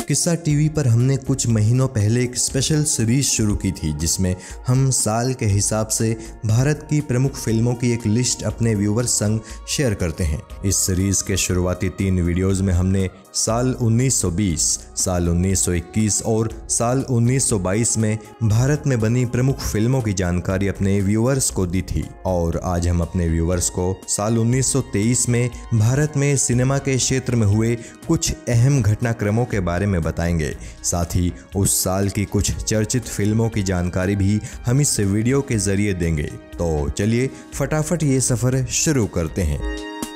किस्सा टीवी पर हमने कुछ महीनों पहले एक स्पेशल सीरीज शुरू की थी जिसमें हम साल के हिसाब से भारत की प्रमुख फिल्मों की एक लिस्ट अपने व्यूवर्स संग शेयर करते हैं। इस सीरीज के शुरुआती 3 वीडियोस में हमने साल 1920, साल 1921 और साल 1922 में भारत में बनी प्रमुख फिल्मों की जानकारी अपने व्यूवर्स को दी थी और आज हम अपने व्यूवर्स को साल 1923 में भारत में सिनेमा के क्षेत्र में हुए कुछ अहम घटनाक्रमों के बारे में बताएंगे। साथ ही उस साल की कुछ चर्चित फिल्मों की जानकारी भी हम इस वीडियो के जरिए देंगे। तो चलिए फटाफट ये सफर शुरू करते हैं।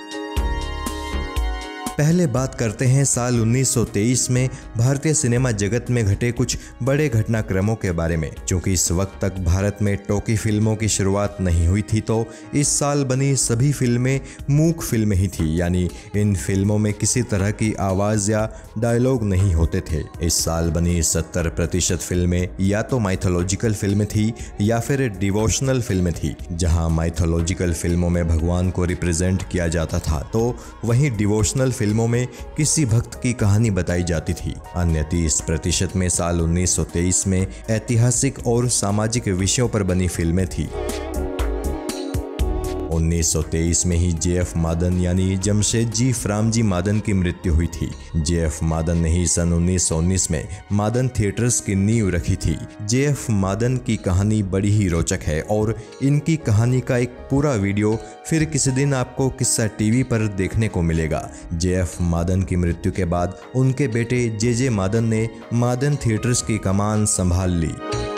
पहले बात करते हैं साल 1923 में भारतीय सिनेमा जगत में घटे कुछ बड़े घटनाक्रमों के बारे में। क्योंकि इस वक्त तक भारत में टॉकी फिल्मों की शुरुआत नहीं हुई थी तो इस साल बनी सभी फिल्में मूक फिल्में ही थी, यानी इन फिल्मों में किसी तरह की आवाज़ या डायलॉग नहीं होते थे। इस साल बनी 70% फिल्में या तो माइथोलॉजिकल फिल्में थी या फिर डिवोशनल फिल्में थी। जहां माइथोलॉजिकल फिल्मों में भगवान को रिप्रेजेंट किया जाता था तो वहीं डिवोशनल फिल्मों में किसी भक्त की कहानी बताई जाती थी। अन्य 30% में साल 1923 में ऐतिहासिक और सामाजिक विषयों पर बनी फिल्में थी। 1923 में ही जे.एफ. मादन यानी जमशेदजी फ्रामजी मादन की मृत्यु हुई थी। जे.एफ. मादन ने ही सन 1919 में मादन थिएटर्स की नींव रखी थी। जे.एफ. मादन की कहानी बड़ी ही रोचक है और इनकी कहानी का एक पूरा वीडियो फिर किसी दिन आपको किस्सा टीवी पर देखने को मिलेगा। जे.एफ. मादन की मृत्यु के बाद उनके बेटे जे.जे. मादन ने मादन थिएटर्स की कमान संभाल ली।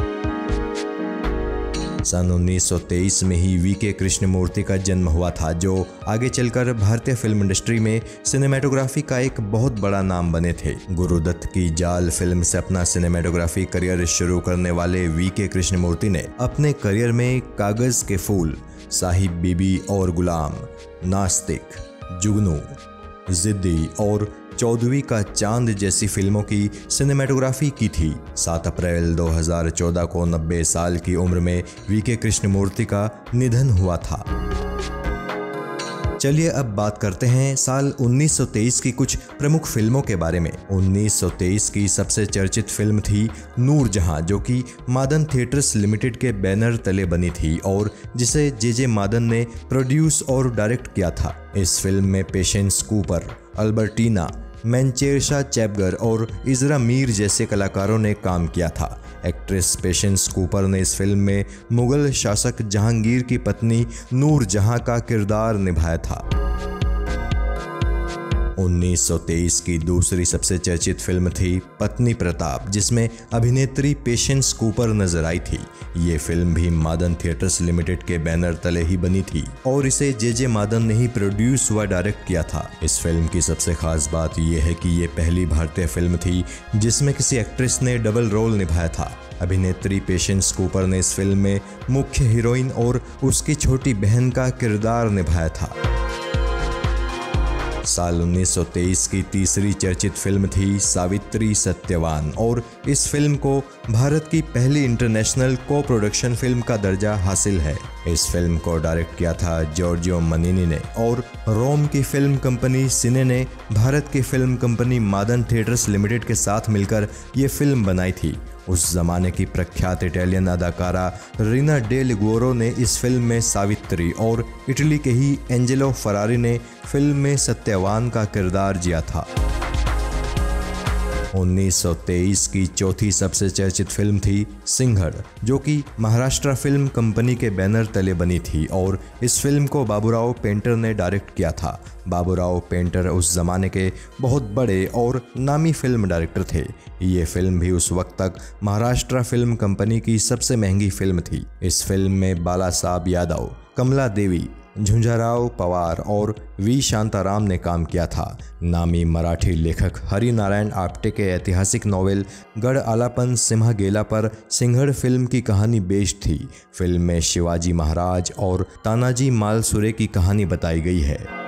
सन 1923 में ही वी.के. कृष्णमूर्ति का जन्म हुआ था, जो आगे चलकर भारतीय फिल्म इंडस्ट्री में सिनेमेटोग्राफी का एक बहुत बड़ा नाम बने थे। गुरुदत्त की जाल फिल्म से अपना सिनेमेटोग्राफी करियर शुरू करने वाले वी.के. कृष्णमूर्ति ने अपने करियर में कागज के फूल, साहिब बीबी और गुलाम, नास्तिक, जुगनू, जिद्दी और 14वीं का चांद जैसी फिल्मों की सिनेमेटोग्राफी की थी। 7 अप्रैल 2014 को 90 साल की उम्र में वी.के. कृष्णमूर्ति का निधन हुआ था। चलिए अब बात करते हैं साल 1923 की कुछ प्रमुख फिल्मों के बारे में। 1923 की सबसे चर्चित फिल्म थी नूरजहां, जो कि मादन थिएटर्स लिमिटेड के बैनर तले बनी थी और जिसे जे.जे. मादन ने प्रोड्यूस और डायरेक्ट किया था। इस फिल्म में पेशेंस कूपर, अल्बर्टीना, मैनचेरशा चैपगर और इजरा मीर जैसे कलाकारों ने काम किया था। एक्ट्रेस पेशेंस कूपर ने इस फिल्म में मुगल शासक जहांगीर की पत्नी नूरजहां का किरदार निभाया था। 1923 की दूसरी सबसे चर्चित फिल्म थी पत्नी प्रताप, जिसमें अभिनेत्री पेशेंस कूपर नजर आई थी। ये फिल्म भी मादन थिएटर्स लिमिटेड के बैनर तले ही बनी थी और इसे जे.जे. मादन ने ही प्रोड्यूस व डायरेक्ट किया था। इस फिल्म की सबसे खास बात यह है कि ये पहली भारतीय फिल्म थी जिसमें किसी एक्ट्रेस ने डबल रोल निभाया था। अभिनेत्री पेशेंस कूपर ने इस फिल्म में मुख्य हीरोइन और उसकी छोटी बहन का किरदार निभाया था। साल 1923 की तीसरी चर्चित फिल्म थी सावित्री सत्यवान और इस फिल्म को भारत की पहली इंटरनेशनल को प्रोडक्शन फिल्म का दर्जा हासिल है। इस फिल्म को डायरेक्ट किया था जॉर्जियो मनीनी ने और रोम की फिल्म कंपनी सिने ने भारत की film company Madan Theatres Limited के साथ मिलकर ये फिल्म बनाई थी। उस जमाने की प्रख्यात इटालियन अदाकारा रीना डे लिगोरो ने इस फिल्म में सावित्री और इटली के ही एंजेलो फरारी ने फिल्म में सत्यवान का किरदार जिया था। 1923 की चौथी सबसे चर्चित फिल्म थी सिंघड़, जो कि महाराष्ट्र फिल्म कंपनी के बैनर तले बनी थी और इस फिल्म को बाबूराव पेंटर ने डायरेक्ट किया था। बाबूराव पेंटर उस जमाने के बहुत बड़े और नामी फिल्म डायरेक्टर थे। ये फिल्म भी उस वक्त तक महाराष्ट्र फिल्म कंपनी की सबसे महंगी फिल्म थी। इस फिल्म में बाला साहब यादव, कमला देवी, झुंझाराव पवार और वी शांताराम ने काम किया था। नामी मराठी लेखक हरि नारायण आप्टे के ऐतिहासिक नॉवेल गढ़ आलापन सिम्हा गेला पर सिंघड़ फिल्म की कहानी बेस्ड थी। फिल्म में शिवाजी महाराज और तानाजी मालसुरे की कहानी बताई गई है।